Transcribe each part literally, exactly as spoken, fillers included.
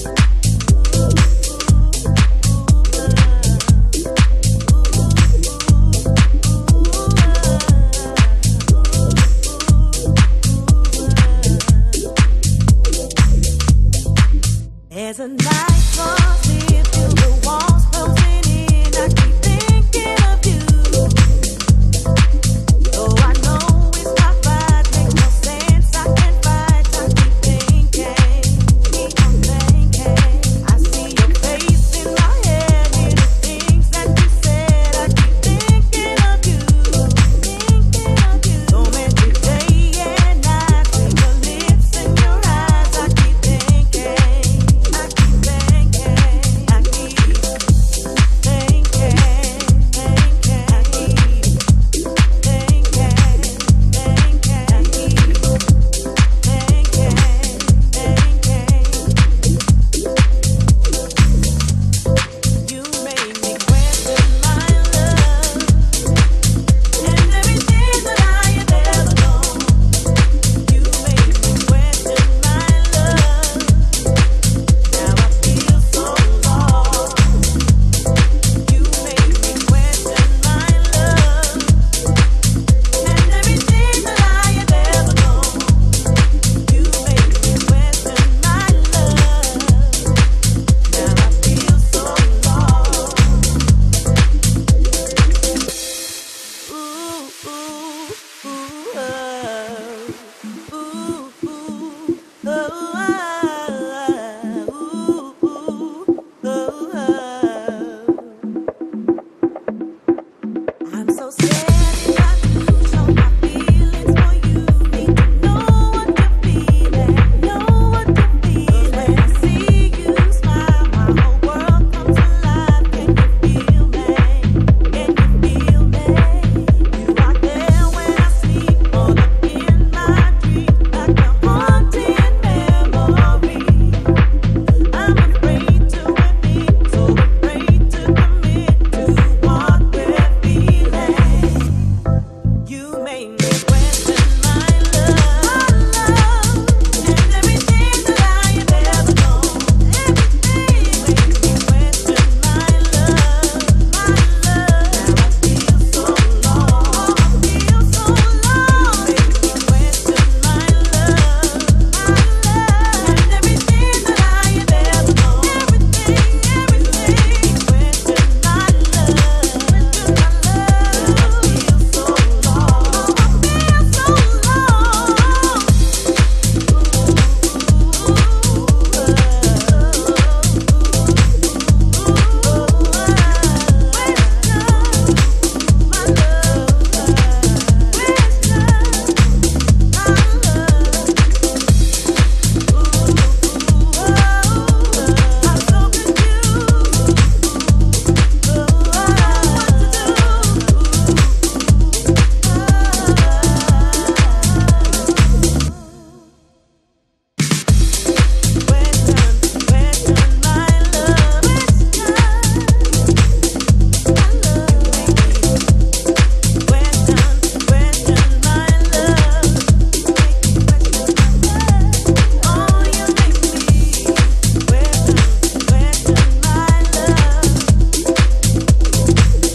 There's a night lost here, feel the walls closing in. I keep thinking of you. Though I know it's not right, makes no sense, I can't fight. I keep thinking, keep on thinking. I see your face in my head, hear the things that you said. I keep thinking of you, thinking of you. So many day and night, with your lips and your eyes. I keep thinking.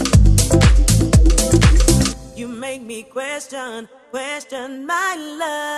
Question, question my love.